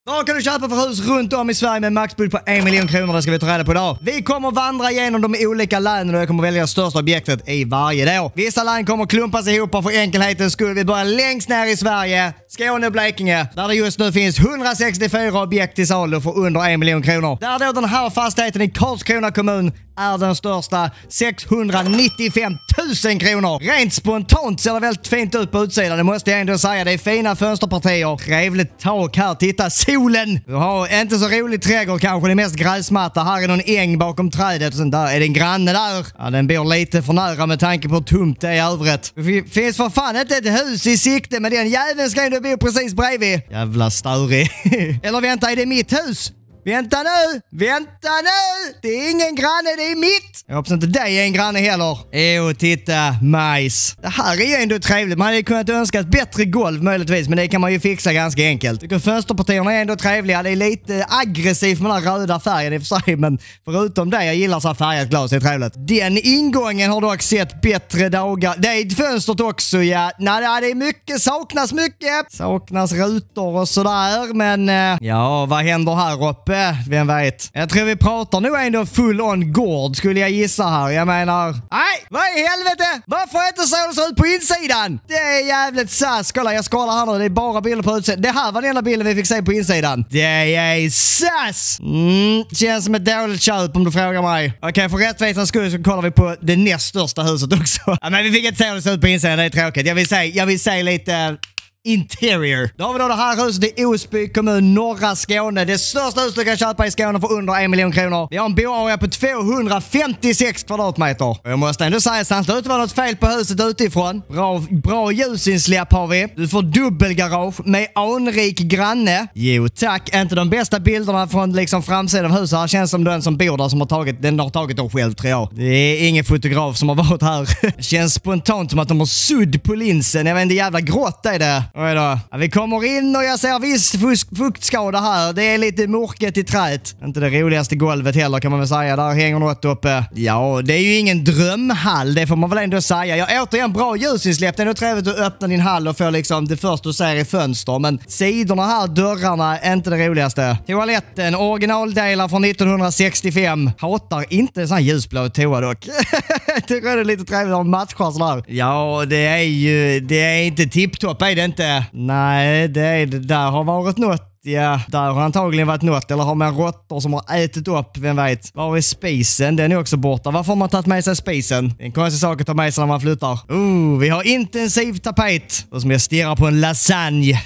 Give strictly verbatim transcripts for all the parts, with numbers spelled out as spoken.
Vad kan du köpa för hus runt om i Sverige med maxbud på en miljon kronor? Det ska vi ta reda på idag. Vi kommer vandra igenom de olika länen och jag kommer välja det största objektet i varje då. Vissa län kommer klumpas ihop för enkelhetens skull. Vi börjar längst ner i Sverige, Skåne och Blekinge, där det just nu finns hundrasextiofyra objekt i salu för under en miljon kronor. Där då den här fastigheten i Karlskrona kommun är den största, sexhundranittiofem tusen kronor. Rent spontant ser det väldigt fint ut på utsidan, det måste jag ändå säga. Det är fina fönsterpartier, trevligt tak här, titta solen. Du har inte så rolig trädgård kanske, det är mest gräsmatta. Här är någon äng bakom trädet och sen där är det en granne där. Ja, den bor lite för nära med tanke på hur tomt det är i övrigt. Det finns för fan inte ett hus i sikte, men den jäveln ska ju bo precis bredvid. Jävla störig. Eller vänta, är det mitt hus? Vänta nu! Vänta nu! Det är ingen granne, det är mitt! Jag hoppas inte det är en granne heller. Jo, titta. Majs. Det här är ju ändå trevligt. Man hade kunnat önska ett bättre golv möjligtvis, men det kan man ju fixa ganska enkelt. Tycker fönsterpartierna är ändå trevliga. Det är lite aggressivt med den här röda färgen i och för sig, men förutom det, jag gillar så här färgat glas, det är trevligt. Den ingången har dock sett bättre dagar. Det är fönstret också, ja. Nej, det är mycket, saknas mycket. Saknas rutor och sådär, men eh, ja, vad händer här uppe? Vem vet? Jag tror vi pratar nu ändå full on gård, skulle jag gissa här. Jag menar... Nej! Vad i helvete? Varför är det så det ser ut på insidan? Det är jävligt sass. Kolla, jag skalar här nu. Det är bara bilder på utsidan. Det här var den enda bilden vi fick se på insidan. Det är sass! Mm, känns som ett dåligt köp om du frågar mig. Okej, okay, för rättvisans skull så kollar vi på det näst största huset också. Ja, men vi fick inte se hur det ser ut på insidan. Det är tråkigt. Jag vill säga, jag vill säga lite... interior. Då har vi då det här huset i Osby kommun, norra Skåne. Det största huset du kan köpa i Skåne för under en miljon kronor. Vi har en boarea på tvåhundrafemtiosex kvadratmeter. Jag måste ändå säga att det inte var något fel på huset utifrån. Bra, bra ljusinsläpp har vi. Du får dubbelgarage med anrik granne. Jo tack, inte de bästa bilderna från liksom framsidan av huset. Här känns som den som bor där som har tagit, den har tagit dem själv tror jag. Det är ingen fotograf som har varit här. Känns spontant som att de har sudd på linsen. Jag vet inte, jävla grått är det. Oj då. Ja, vi kommer in och jag ser viss fuktskada här. Det är lite mörket i träet. Inte det roligaste golvet heller kan man väl säga. Där hänger något uppe. Ja, det är ju ingen drömhall. Det får man väl ändå säga. Jag har återigen bra ljusinsläpp. Det är nog trevligt att öppna din hall och få liksom det första du ser i fönster. Men sidorna här, dörrarna, är inte det roligaste. Toaletten, originaldelar från nittonhundrasextiofem. Hatar inte sån här ljusblå toa dock. Tycker det är lite trevligt att matcha sådär. Ja, det är ju... Det är inte tipptopp, är det inte? Nej, det, är, det där har varit något. Ja, där har antagligen varit något. Eller har man råttor som har ätit upp, vem vet. Var är spisen? Den är också borta. Varför har man tagit med sig spisen? Det är en konstig sak att ta med sig när man flyttar. Oh, vi har intensiv tapet. Och som jag stirrar på en lasagne.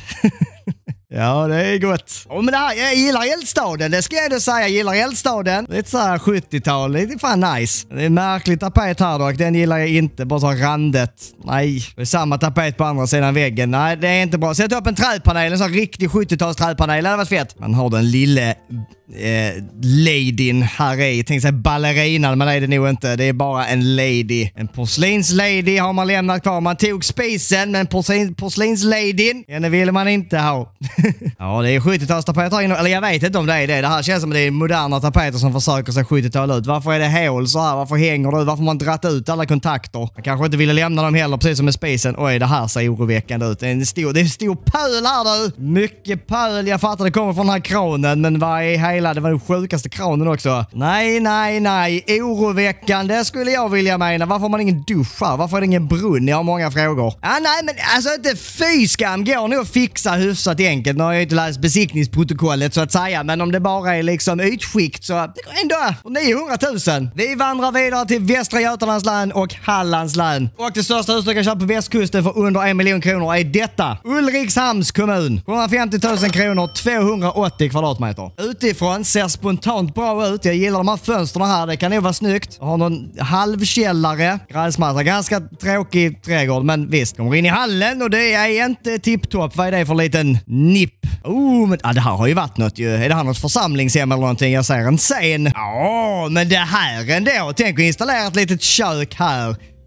Ja, det är gott. Oh, men det här, jag gillar eldstaden, det ska jag ändå säga. Jag gillar eldstaden. Det är ett så här sjuttiotal, det är fan nice. Det är en märklig tapet här dock, den gillar jag inte. Bara så randet. Nej, det är samma tapet på andra sidan väggen. Nej, det är inte bra. Sätt upp en trädpanel, en sån riktig sjuttio-tals trädpanel. Det hade varit fett. Man har den lille eh, ladyn här i. Jag tänkte säga ballerinan, men det är det nog inte. Det är bara en lady. En porslinslady har man lämnat kvar. Man tog spisen, men porslin, porslinsladyn, henne ville man inte ha. Ja, det är sjuttio-tals tapeter här. Eller jag vet inte om det är det. Det här känns som att det är moderna tapeter som försöker sig sjuttio-tal ut. Varför är det hål så här? Varför hänger du? Varför har man dratt ut alla kontakter? Man kanske inte ville lämna dem heller, precis som med spisen. Oj, det här ser oroväckande ut. Det är en stor, det är en stor pöl här du! Mycket pöl. Jag fattar det kommer från den här kranen, men vad är hela? Det var den sjukaste kranen också. Nej, nej, nej. Oroväckande skulle jag vilja mena. Varför har man ingen dusch här? Varför är det ingen brunn? Jag har många frågor. Ah, nej, men alltså inte fy skam. Går nog att fixa hyfsat enkelt. Nu har jag inte läst besiktningsprotokollet så att säga, men om det bara är liksom ytskikt så det går ändå niohundratusen. Vi vandrar vidare till Västra Götalands län och Hallands län. Och det största huset du kan köpa på västkusten för under en miljon kronor är detta. Ulrikshamns kommun. hundrafemtio tusen kronor, tvåhundraåttio kvadratmeter. Utifrån ser spontant bra ut. Jag gillar de här fönsterna här. Det kan nog vara snyggt. Jag har någon halvkällare. Gräsmatta. Ganska tråkig trädgård, men visst. Kommer in i hallen och det är inte tipptopp. Vad är det för liten nipp? Oh, men ah, det här har ju varit något ju. Är det här något församlingshem eller någonting? Jag ser en scen. Ja, men det här ändå. Tänk att installera ett litet kök här.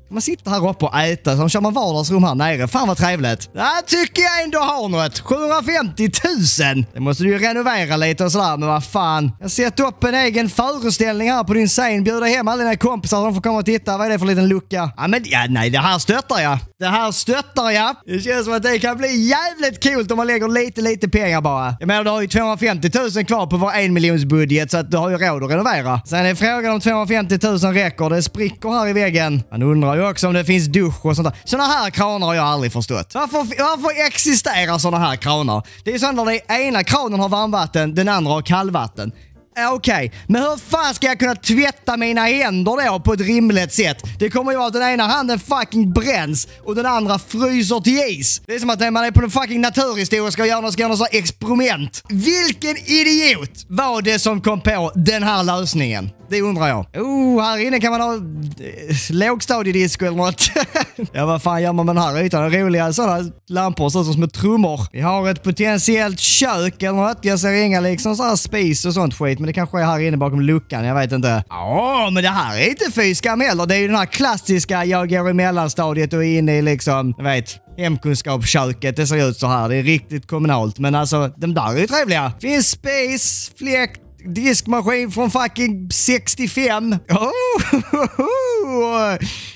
Man sitter här uppe och äter, så kör man vardagsrum här nere. Fan vad trevligt. Det här tycker jag ändå har något. sjuhundrafemtio tusen. Det måste du ju renovera lite och sådär, men vad fan. Jag sätter upp en egen föreställning här på din scen. Bjuder hem alla dina kompisar, de får komma och titta. Vad är det för liten lucka? Ja, men ja, nej, det här stöttar jag. Det här stöttar jag. Det känns som att det kan bli jävligt coolt om man lägger lite, lite pengar bara. Jag menar, du har ju tvåhundrafemtio tusen kvar på vår en miljons budget, så att du har ju råd att renovera. Sen är frågan om tvåhundrafemtio tusen räcker. Det spricker här i väggen. Man undrar ju också om det finns dusch och sånt där. Såna här kranar har jag aldrig förstått. Varför, varför existerar såna här kranar? Det är så när den ena kranen har varmvatten, den andra har kallvatten. Okej, okay. Men hur fan ska jag kunna tvätta mina händer då på ett rimligt sätt? Det kommer ju vara att den ena handen fucking bränns och den andra fryser till is. Det är som att man är på den fucking naturhistoriska och gör något, ska något sånt experiment. Vilken idiot var det som kom på den här lösningen? Det undrar jag. Oh, här inne kan man ha eh, lågstadiedisco eller något. Ja, vad fan gör man med den här ytan? Roliga sådana lampor så som små trummor. Vi har ett potentiellt kök eller något. Jag ser inga liksom så här spis och sånt skit. Men det kanske är här inne bakom luckan. Jag vet inte. Ja, men det här är inte fyskam heller. Det är ju den här klassiska jag går i mellanstadiet och är inne i liksom, jag vet, hemkunskapsköket. Det ser ut så här. Det är riktigt kommunalt. Men alltså, de där är ju trevliga. Finns spis, fläkt, diskmaskin från fucking sextiofem. Oh!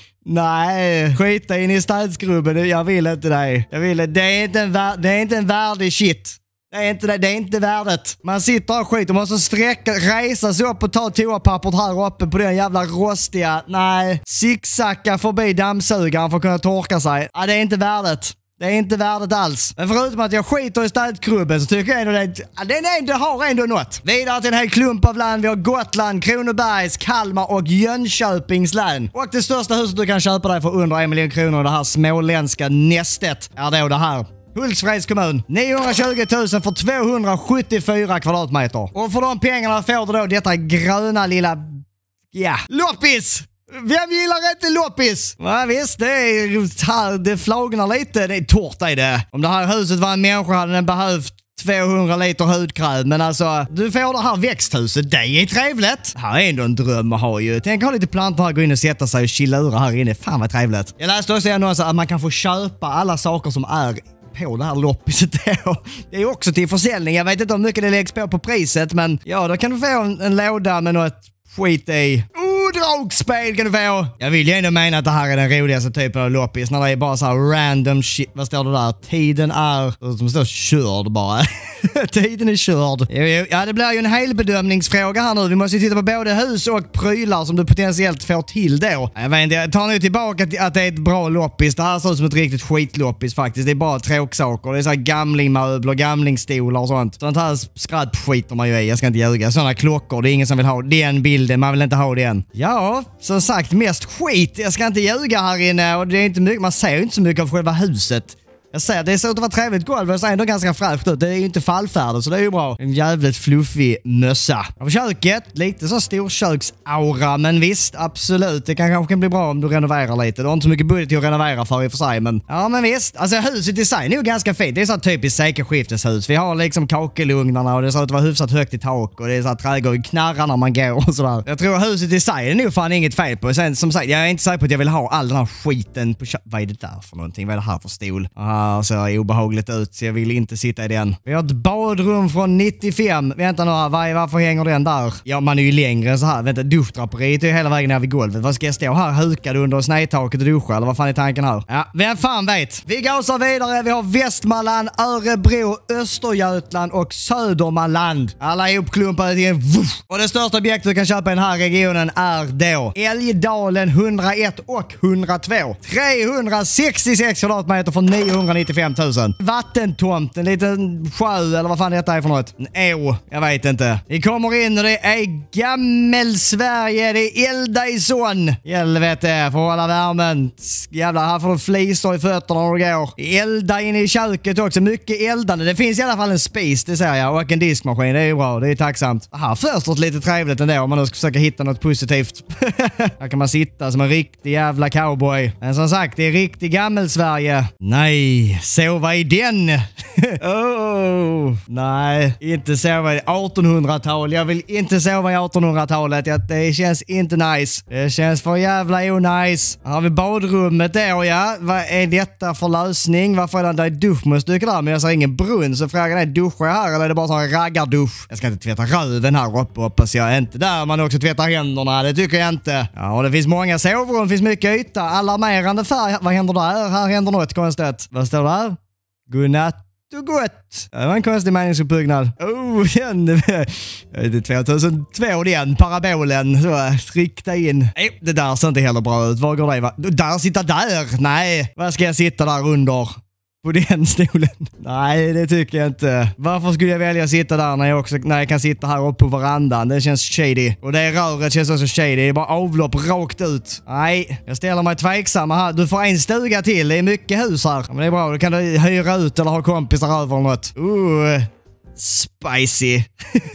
Nej, skita in i stadsgrubben. Jag vill inte det. Jag vill det. Det är inte en, vär- det är inte en värdig shit. Det är inte det. Det är inte värdet. Man sitter och skit och måste sträcka, resa sig upp och ta toapappret här uppe på den jävla rostiga. Nej, zigzacka förbi dammsugaren för att kunna torka sig. Ja, det är inte värdet. Det är inte värdet alls. Men förutom att jag skiter i städkrubben så tycker jag ändå det, den ändå har ändå något. Vidare till en hel klump av land. Vi har Gotland, Kronobergs, Kalmar och Jönköpings län. Och det största huset du kan köpa dig för under en miljon kronor, det här småländska nästet, är då det här. Hultsfreds kommun. niohundratjugo tusen för tvåhundrasjuttiofyra kvadratmeter. Och för de pengarna får du då detta gröna lilla... Ja, loppis! Vem gillar inte loppis? Ja, visst, det är här, det flagnar lite. Det är torrt är det. Om det här huset var en människa hade den behövt tvåhundra liter hudkräm. Men alltså, du får det här växthuset. Det är trevligt. Här är ändå en dröm att ha ju. Tänk ha lite plantor här, gå in och sätta sig och chillura här inne. Fan vad trevligt. Jag läste också en att man kan få köpa alla saker som är på det här loppiset då. Det är också till försäljning. Jag vet inte hur mycket det läggs på på priset, men ja, då kan du få en, en låda med något skit i. Dragspel kan du få. Jag vill ju ändå mena att det här är den roligaste typen av loppis. När det är bara så här random shit. Vad står det där? Tiden är... Som står körd bara. Tiden är körd. Ja, det blir ju en hel bedömningsfråga här nu. Vi måste ju titta på både hus och prylar som du potentiellt får till då. Jag vet inte, jag tar nu tillbaka att det är ett bra loppis. Det här ser ut som ett riktigt skitloppis faktiskt. Det är bara tråksaker. Det är så här gamlingmöbler, gamlingstolar och sånt. Sånt här skratt skiter man ju i. Jag ska inte ljuga. Sådana klockor, det är ingen som vill ha den bilden. Man vill inte ha den. Ja, som sagt, mest skit. Jag ska inte ljuga här inne och det är inte mycket, man ser ju inte så mycket av själva huset. Jag säger, det ser ut att vara trevligt golv, det ser ändå ganska fräscht ut. Det är ju inte fallfärdigt, så det är ju bra. En jävligt fluffig mössa. Av köket, lite så storköksaura, men visst, absolut. Det kan kanske bli bra om du renoverar lite. Du har inte så mycket budget till att renovera för i och för sig, men ja, men visst. Alltså huset i sig är ju ganska fint. Det är så typiskt sekelskifteshus. Vi har liksom kakelugnarna och det ser ut att vara hyfsat högt i tak och det är så här trädgård knarrar när man går och sådär. Jag tror huset i sig är nog fan inget fel på. Sen som sagt, jag är inte säker på att jag vill ha all den här skiten på köpet. Vad är det där för någonting? Vad är det här för stol? Aha. Ser obehagligt ut, så jag vill inte sitta i den. Vi har ett badrum från nittiofem. Vänta nu, var, varför hänger den där? Ja, man är ju längre än så här. Vänta, duschdraperiet är ju hela vägen ner vid golvet. Vad ska jag stå här hukad under snedtaket och duscha? Eller vad fan är tanken här? Ja, vem fan vet? Vi gasar vidare. Vi har Västmanland, Örebro, Östergötland och Södermanland. Alla är uppklumpade till en vuff. Och det största objektet du kan köpa i den här regionen är då Älgdalen hundraett och hundratvå. trehundrasextiosex kvadratmeter för niohundranittiofem tusen. Vattentomt, en liten sjö eller vad fan detta är för något. En å, jag vet inte. Vi kommer in och det är gammel-Sverige. Det är elda i sån. Helvete, för att hålla värmen. Jävlar, här får du flisor i fötterna när du går. Elda in i köket också. Mycket eldande. Det finns i alla fall en spis, det ser jag. Och en diskmaskin, det är ju bra. Det är tacksamt. Här först lite trevligt ändå om man nu ska försöka hitta något positivt. Här kan man sitta som en riktig jävla cowboy. Men som sagt, det är riktig gammel-Sverige. Nej. Nej, sova i den. oh, nej, inte sova i artonhundratal. Jag vill inte sova i artonhundratalet. Det känns inte nice. Det känns för jävla onajs. Här har vi badrummet där, ja. Vad är detta för lösning? Varför är det där duschmusstycke där? Men jag ser ingen brunn, så frågan är, duschar jag här eller är det bara så en raggardusch? Jag ska inte tvätta röven här uppe, hoppas jag. Inte där man också tvättar händerna, det tycker jag inte. Ja, och det finns många sovrum, det finns mycket yta. Alarmerande färg. Vad händer där? Här händer något konstigt. Vad står där? Godnatt och gott. Det var en konstig meningsuppbyggnad. Oh, den. Det är tvåtusentvå den, parabolen. Så, rikta in. Nej, det där ser inte heller bra ut. Var går det? Va? Där, sitta där? Nej. Vad ska jag sitta där under? På den stolen? Nej, det tycker jag inte. Varför skulle jag välja att sitta där när jag, också, när jag kan sitta här uppe på verandan? Det känns shady. Och det röret känns också shady. Det är bara avlopp rakt ut. Nej, jag ställer mig tveksamma här. Du får en stuga till. Det är mycket hus här. Men det är bra. Då kan du hyra ut eller ha kompisar över något. Uh, spicy.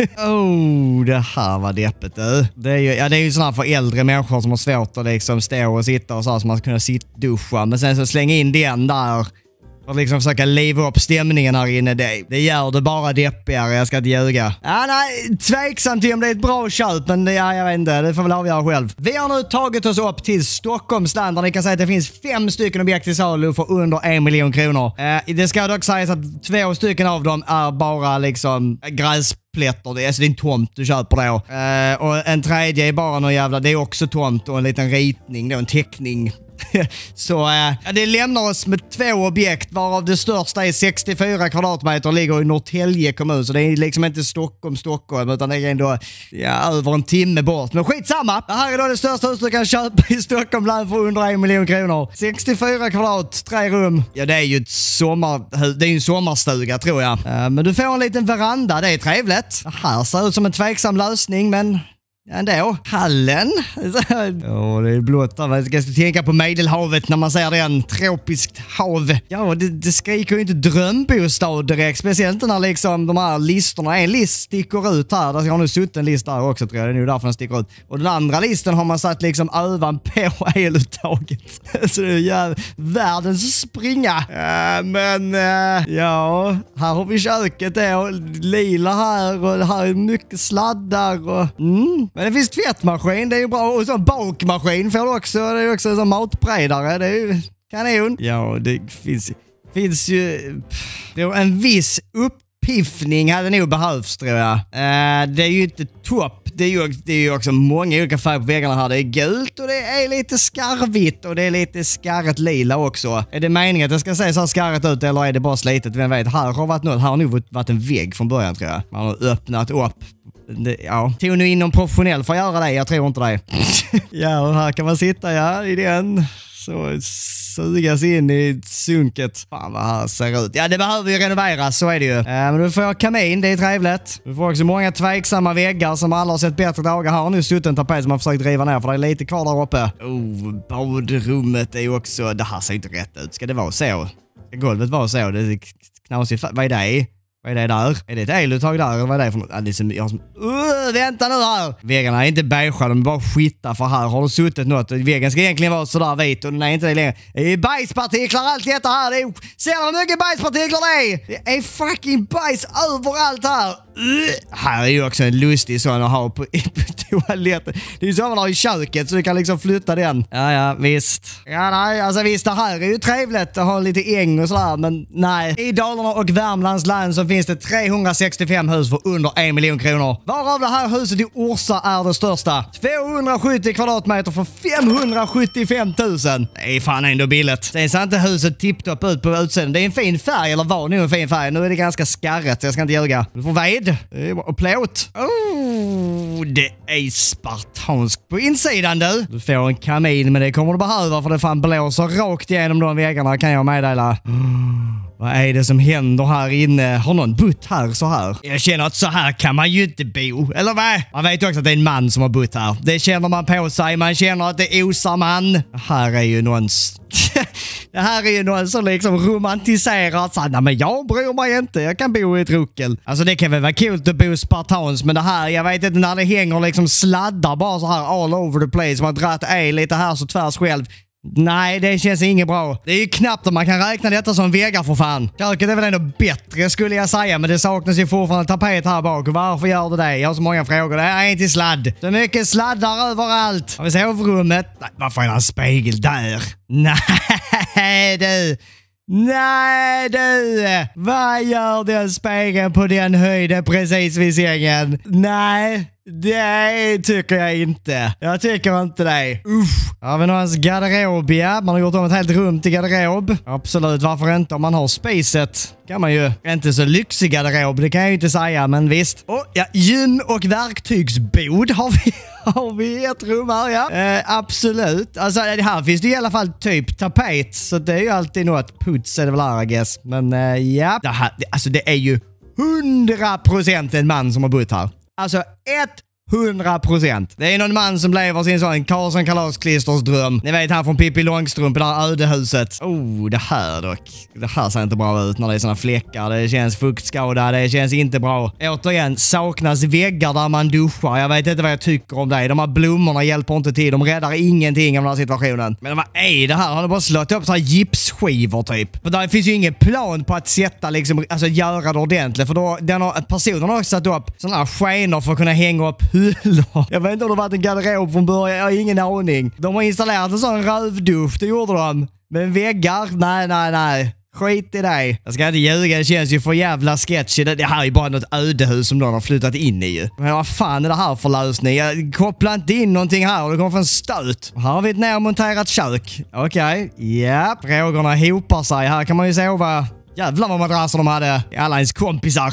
oh, det här var deppet. Det är ju, ja, det är ju sådana för äldre människor som har svårt att liksom stå och sitta och så, så man ska kunna sitta duscha. Men sen så slänga in den där och liksom försöka leva upp stämningen här inne. Det, det gör det bara deppigare, jag ska inte ljuga. Ja, nej, tveksam till om det är ett bra köp, men det, ja, jag vet inte, det får väl avgöra själv. Vi har nu tagit oss upp till Stockholms land där ni kan säga att det finns fem stycken objekt i salu för under en miljon kronor. Eh, det ska dock sägas att två stycken av dem är bara liksom gräsplätter. Det är, alltså det är en tomt du köper då. Eh, och en tredje är bara någon jävla, det är också tomt och en liten ritning, då, en teckning. Så äh, det lämnar oss med två objekt, varav det största är sextiofyra kvadratmeter och ligger i Norrtälje kommun. Så det är liksom inte Stockholm, Stockholm, utan det är ändå ja, över en timme bort. Men skitsamma! Det här är då det största hus du kan köpa i Stockholm land för under en miljon kronor. sextiofyra kvadrat, tre rum. Ja, det är ju ett sommar, det är ju en sommarstuga tror jag. Äh, men du får en liten veranda, det är trevligt. Det här ser ut som en tveksam lösning, men ändå. Hallen. Ja, det är blått. Jag ska tänka på Medelhavet när man ser den. Tropiskt hav. Ja, det, det skriker ju inte drömbostad direkt. Speciellt inte när liksom de här listorna, en list sticker ut här. Jag har nu suttit en list där också tror jag. Det är nu därför den sticker ut. Och den andra listan har man satt liksom övan på eluttaget. Så det är ju världens springa. Äh, men äh, ja, här har vi köket då. Lila här och här är mycket sladdar och mm. Men det finns tvättmaskin, det är ju bra. Och så en bakmaskin får du också. Det är också en sån matbredare. Det är ju kanon. Ja, det finns, finns ju det är en viss uppiffning hade nog behövts tror jag. Uh, det är ju inte topp. Det är, ju, det är ju också många olika färger på väggarna här. Det är gult och det är lite skarvitt och det är lite skarret lila också. Är det meningen att det ska se så här skarret ut eller är det bara slitet? Vem vet, här har varit något. Här har nog varit en vägg från början tror jag. Man har öppnat upp. Det, ja, tog nu in någon professionell för att göra det, jag tror inte det. Ja, och här kan man sitta ja, i den. Så sugas in i sunket. Fan vad här ser ut. Ja, det behöver ju renoveras, så är det ju. Äh, men du får ha kamin, det är trevligt. Du får också många tveksamma väggar som alla har sett bättre dagar. Här har nu suttit en tapet som man försökt driva ner för det är lite kvar där uppe. Oh, badrummet är ju också... Det här ser inte rätt ut. Ska det vara så? Ska golvet vara så? Det är knasigt. Vad är det? Vad är det där? Är det ett eluttag där? Eller vad är det för något? Ja, det är som, jag som, uh, vänta nu här! Väggarna är inte beige, de är bara skita för här har det suttit något. Väggen ska egentligen vara sådär vit och den är inte det längre. Det är bajspartiklar allt detta här. Det är, ser du hur mycket bajspartiklar det är? Det är fucking bajs överallt här. Uh, här är ju också en lustig sån att ha på, på toaletten. Det är ju så man har i köket så du kan liksom flytta den. Ja, ja, visst. Ja, nej, alltså visst, det här är ju trevligt att ha lite äng och sådär, men nej. I Dalarna och Värmlands land så finns det trehundrasextiofem hus för under en miljon kronor. Varav det här huset i Orsa är det största. tvåhundrasjuttio kvadratmeter för femhundrasjuttiofem tusen. Det är fan ändå billigt. Sen ser inte huset tipptopp ut på utsidan. Det är en fin färg, eller var nu en fin färg. Nu är det ganska skarret, jag ska inte ljuga. Du får ved. Och plåt. Oh, det är spartanskt på insidan du. Du får en kamin, men det kommer du behöva för det fan blåser rakt igenom de väggarna kan jag meddela. Vad är det som händer här inne? Har någon bott här så här? Jag känner att så här kan man ju inte bo. Eller vad? Man vet också att det är en man som har bott här. Det känner man på sig. Man känner att det osar man. Det här är ju någon... det här är ju någon som liksom romantiserar. Så, nej men jag bryr mig inte. Jag kan bo i ett ruckel. Alltså det kan väl vara kul att bo spartans. Men det här, jag vet inte när det hänger liksom sladdar bara så här all over the place. Man drar ett lite här så tvärs själv. Nej, det känns inget bra. Det är ju knappt om man kan räkna detta som väggar för fan. Köket är väl ändå bättre skulle jag säga, men det saknas ju fortfarande tapet här bak. Varför gör det det? Jag har så många frågor. Det är inte sladd. Så mycket sladdar överallt. Har vi sovrummet? Nej, varför är det en spegel där? Nej, du. Nej du! Vad gör den spegeln på den höjden precis vid sängen? Nej, det tycker jag inte. Jag tycker inte det. Uff. Har vi någons garderob, ja. Man har gjort om ett helt rum till garderob. Absolut, varför inte? Om man har spacet kan man ju. Inte så lyxig garderob, det kan jag ju inte säga, men visst. Oh, ja, gym och verktygsbod har vi. Har vi ett rum här, ja? Eh, absolut. Alltså, det här finns det i alla fall typ tapet. Så det är ju alltid något puts är det väl här, I guess. Men eh, ja. Det här, det, alltså det är ju hundra procent en man som har bott här. Alltså ett hundra procent. Det är någon man som lever sin sån Karlsson Kalasklisters dröm. Ni vet han från Pippi Långstrump, det där ödehuset. Oh, det här dock. Det här ser inte bra ut när det är såna fläckar. Det känns fuktskada. Det känns inte bra. Återigen, saknas väggar där man duschar. Jag vet inte vad jag tycker om det. De här blommorna hjälper inte till. De räddar ingenting av den här situationen. Men vad är det här? Har de bara slått upp så här gipsskivor typ? För där finns ju ingen plan på att sätta liksom, alltså göra det ordentligt. För då, den har, personen har också satt upp såna här skenor för att kunna hänga upp hyllor. Jag vet inte om det var en garderob från början. Jag har ingen aning. De har installerat en sån rövduft. Det gjorde de. Men väggar? Nej, nej, nej. Skit i dig. Jag ska inte ljuga, det känns ju för jävla sketchy. Det här är ju bara något ödehus som någon har flyttat in i ju. Men vad fan är det här för lösning? Jag kopplar inte in någonting här och det kommer få en stöt. Här har vi ett nermonterat kök. Okej, okay. Ja. Frågorna hopar sig. Här kan man ju sova. Jävlar vad madrasser de hade. Alla ens kompisar.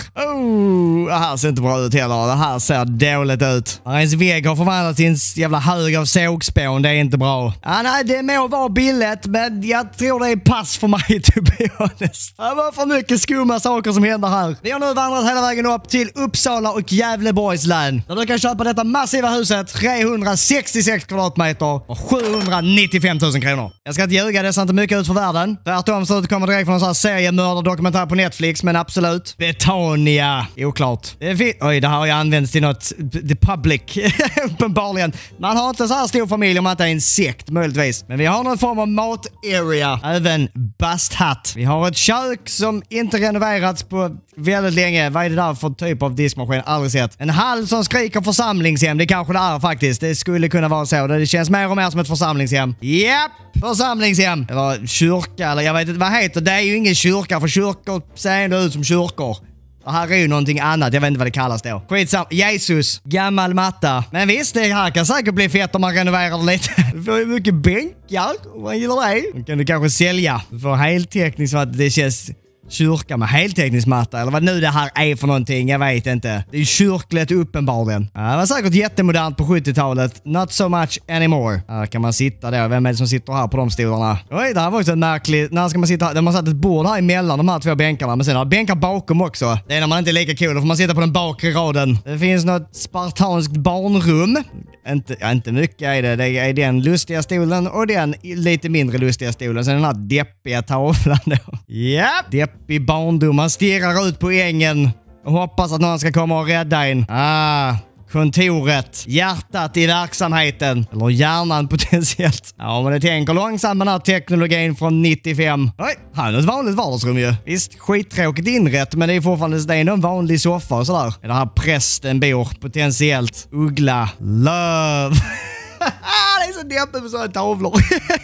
Oh, det här ser inte bra ut heller. Det här ser dåligt ut. Här ens vägg har förvandlats till en jävla hög av sågspån. Det är inte bra. Ah, nej, det må vara billigt, men jag tror det är pass för mig, to be honest. Det var för mycket skumma saker som händer här. Vi har nu vandrat hela vägen upp till Uppsala och Gävleborgs län. Där du kan köpa detta massiva huset. trehundrasextiosex kvadratmeter och sjuhundranittiofem tusen kronor. Jag ska inte ljuga, det ser inte mycket ut för världen. Tvärtom så kommer direkt från en sån här seriemördare dokumentär på Netflix, men absolut. Betania. Oklart. Det Oj, det här har ju använts till något the public. Uppenbarligen. Man har inte så här stor familj om man inte är en sekt, möjligtvis. Men vi har någon form av mat-area. Även basthatt. Vi har ett kök som inte renoverats på väldigt länge. Vad är det där för typ av diskmaskin? Aldrig sett. En hall som skriker församlingshem. Det kanske det är faktiskt. Det skulle kunna vara så. Det känns mer och mer som ett församlingshem. Japp! Församlingshem. Eller kyrka, eller jag vet inte vad heter. Det är ju ingen kyrka, för kyrkor ser ändå ut som kyrkor. Det här är ju någonting annat. Jag vet inte vad det kallas då. Skitsam. Jesus. Gammal matta. Men visst, det här kan säkert bli fett om man renoverar det lite. Du får ju mycket bänkar. Om man gillar det. Då kan du kanske sälja. Du får heltäckning så att det känns kyrka med heltäckningsmatta. Eller vad nu det här är för någonting. Jag vet inte. Det är kyrkligt uppenbarligen. Ja, det var säkert jättemodernt på sjuttiotalet. Not so much anymore. Här kan man sitta där. Vem är det som sitter här på de stolarna? Oj, det här var också märkligt. När ska man sitta här? De har satt ett bord här emellan de här två bänkarna. Men sen har bänkar bakom också. Det är när man inte är lika cool. Då får man sitta på den bakre raden. Det finns något spartanskt barnrum. Inte, ja, inte mycket är det. Det är den lustiga stolen och den lite mindre lustiga stolen. Sen den här deppiga tavlan då. Ja, deppig barndom. Man stirrar ut på ängen och hoppas att någon ska komma och rädda en. Ah, kontoret. Hjärtat i verksamheten. Eller hjärnan potentiellt. Ja, men det tänker långsamt med den här teknologin från nittiofem. Oj, här är ett vanligt vardagsrum ju. Visst, skittråkigt inrätt, men det är fortfarande det är en vanlig soffa och sådär. Det här prästen bor potentiellt. Uggla. Love. Det är så deppigt med sådana tavlor.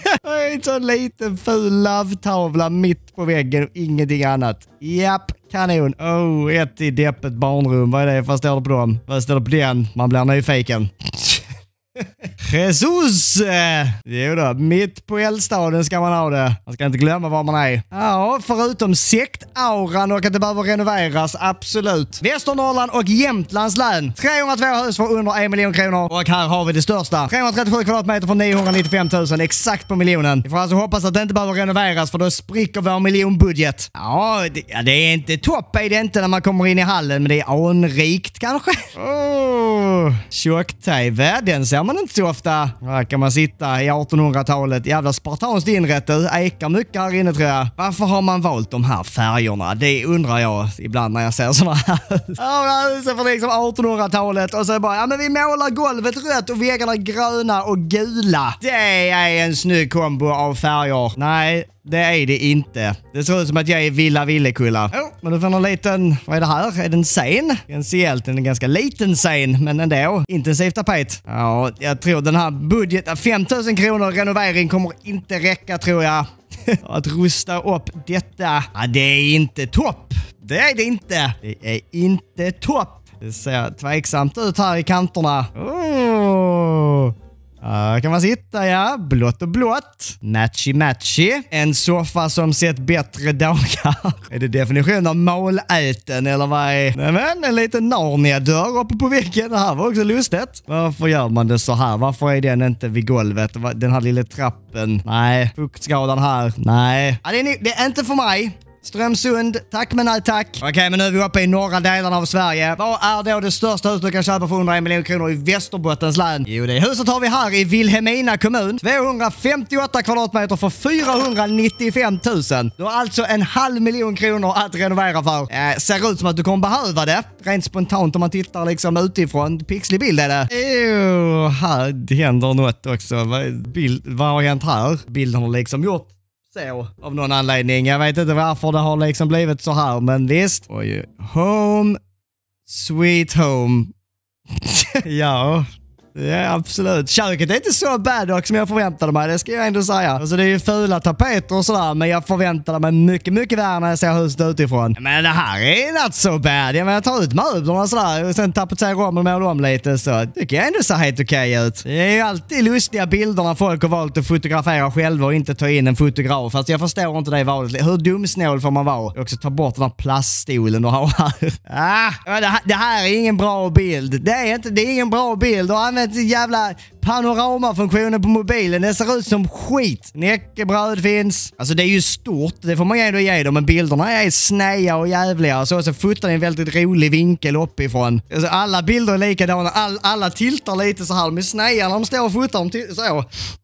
En sån liten ful love-tavla mitt på väggen. Ingenting annat. Japp, kanon. Oh, ett i deppet barnrum. Vad är det? Vad står det på dem? Vad står det på den? Man blir nyfiken. Jesus! Jo då, mitt på eldstaden ska man ha det. Man ska inte glömma var man är. Ja, förutom sektauran och att det behöver renoveras, absolut. Västernorrland och Jämtlands län. trehundratvå hus för under en miljon kronor. Och här har vi det största. trehundratrettiosju kvadratmeter för niohundranittiofem tusen. Exakt på miljonen. Vi får alltså hoppas att det inte behöver renoveras, för då spricker vår miljonbudget. Ja, det, ja, det är inte topp är det inte när man kommer in i hallen, men det är anrikt kanske. Åh, oh, tjocktejv. Den ser man inte så ofta ofta. Här kan man sitta i artonhundratalet. Jävla spartanskt inrätt. Det ekar mycket här inne tror jag. Varför har man valt de här färgerna? Det undrar jag ibland när jag ser såna här. Ja, huset från liksom artonhundratalet och så bara, ja men vi målar golvet rött och väggarna gröna och gula. Det är en snygg kombo av färger. Nej, det är det inte. Det ser ut som att jag är Villa Villekulla. Oh, men du får en liten, vad är det här? Är det en scen? Potentiellt en ganska liten scen, men ändå. Intensiv tapet. Ja, jag tror den här budgeten, fem tusen kronor renovering kommer inte räcka tror jag. Att rusta upp detta. Ja, det är inte topp. Det är det inte. Det är inte topp. Det ser tveksamt ut här i kanterna. Oh. Här kan man sitta, ja. Blått och blått. Matchy matchy. En soffa som sett bättre dagar. Är det definitionen av måläten eller vad är? Nej men, en liten Narnia-dörr uppe på väggen. Det här var också lustigt. Varför gör man det så här? Varför är den inte vid golvet? Den här lilla trappen. Nej. Fuktskadan här. Nej. Ja, det, är, det är inte för mig. Strömsund, tack men nej tack. Okej, okay, men nu är vi uppe i norra delarna av Sverige. Vad är då det största huset du kan köpa för hundra miljoner kronor i Västerbottens län? Jo, det huset har vi här i Vilhelmina kommun. tvåhundrafemtioåtta kvadratmeter för fyrahundranittiofem tusen. Du har alltså en halv miljon kronor att renovera för. Eh, ser ut som att du kommer behöva det. Rent spontant om man tittar liksom utifrån. Pixlig bild är det. Jo, här händer något också. Vad, bild, vad har hänt här? Bilden har liksom gjort så, av någon anledning. Jag vet inte varför det har liksom blivit så här, men visst. Oj, home, sweet home. Ja, ja, absolut. Köket är inte så bad dock som jag förväntade mig, det ska jag ändå säga. Alltså det är ju fula tapeter och sådär, men jag förväntade mig mycket, mycket värre när jag ser huset utifrån. Men det här är not so bad. Jag menar, ta ut möblerna och sådär och sen tapetsera om och måla om lite så. Det kan jag ändå se helt okej okay ut. Det är ju alltid lustiga bilder när folk har valt att fotografera själva och inte ta in en fotograf. Fast jag förstår inte det valet. Hur dumsnål får man vara? Och också ta bort den här plaststolen och ha här. Ah, det, här det här är ingen bra bild. Det är inte, det är ingen bra bild. Och använt jävla panoramafunktionen på mobilen. Det ser ut som skit. Näckebröd finns. Alltså det är ju stort. Det får man ju ändå ge dem. Men bilderna är snäja och jävliga. Så, så fotar en väldigt rolig vinkel uppifrån. Alltså alla bilder är likadana. All, alla tiltar lite så här. De är snäja när de står och fotar dem till, så.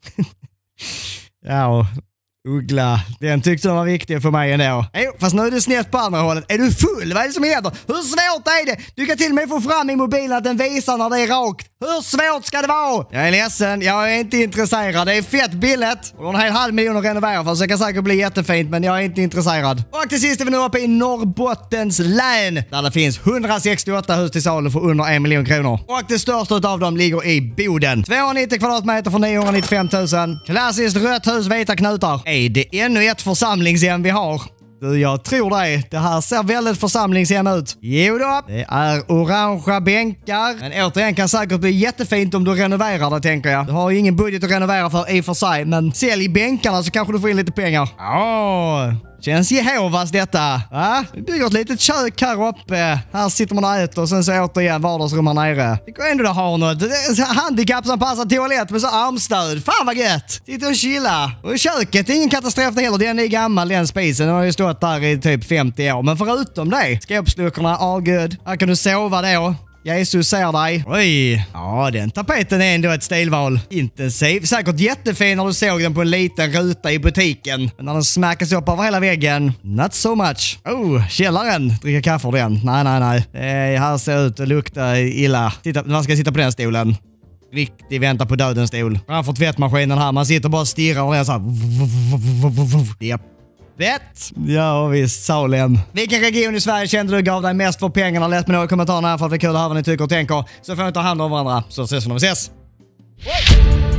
Ja, Uggla. Den tyckte de var viktig för mig ändå. Jo, fast nu är det snett på andra hållet. Är du full? Vad är det som händer? Hur svårt är det? Du kan till och med få fram i mobilen att den visar när det är rakt. Hur svårt ska det vara? Jag är ledsen. Jag är inte intresserad. Det är fett billigt. Och en hel halv miljon att renovera för så det kan säkert bli jättefint, men jag är inte intresserad. Och till sist är vi nu uppe i Norrbottens län. Där det finns hundrasextioåtta hus till salu för under en miljon kronor. Och det största av dem ligger i Boden. tvåhundranittio kvadratmeter för niohundranittiofem tusen. Klassiskt rött hus, vita knutar. Är det ännu ett församlingshem vi har? Du, jag tror det. Det här ser väldigt församlingshem ut. Jo då, det är orangea bänkar. Men återigen kan säkert bli jättefint om du renoverar det, tänker jag. Du har ju ingen budget att renovera för i och för sig, men sälj bänkarna så kanske du får in lite pengar. Åh, känns Jehovas detta. Va? Vi bygger ett litet kök här uppe. Här sitter man och äter och sen så återigen vardagsrum här nere. Det går ändå du har något. Handikappsanpassad toalett med så armstöd. Fan vad gött. Sitta och chilla. Och köket är ingen katastrof det heller. Den är gammal, den spisen. Den har ju stått där i typ femtio år. Men förutom det, skåpsluckorna, all good. Här kan du sova då. Jesus ser dig. Oj. Ja, den tapeten är ändå ett stilval. Intensiv. Säkert jättefin när du såg den på en liten ruta i butiken. Men när den smackas upp över hela väggen, not so much. Oh, källaren. Dricka kaffe för den. Nej, nej, nej. Det här ser ut att lukta illa. Titta, man ska sitta på den stolen. Riktigt vänta på dödens stol. Framför tvättmaskinen här. Man sitter bara och stirrar och det är så här. Japp. Vet? Ja visst, Salem. Vilken region i Sverige kände du gav dig mest för pengarna? Lätt med några kommentarer här för att det är kul att höra vad ni tycker och tänker. Så får ni ta hand om varandra. Så ses vi när vi ses.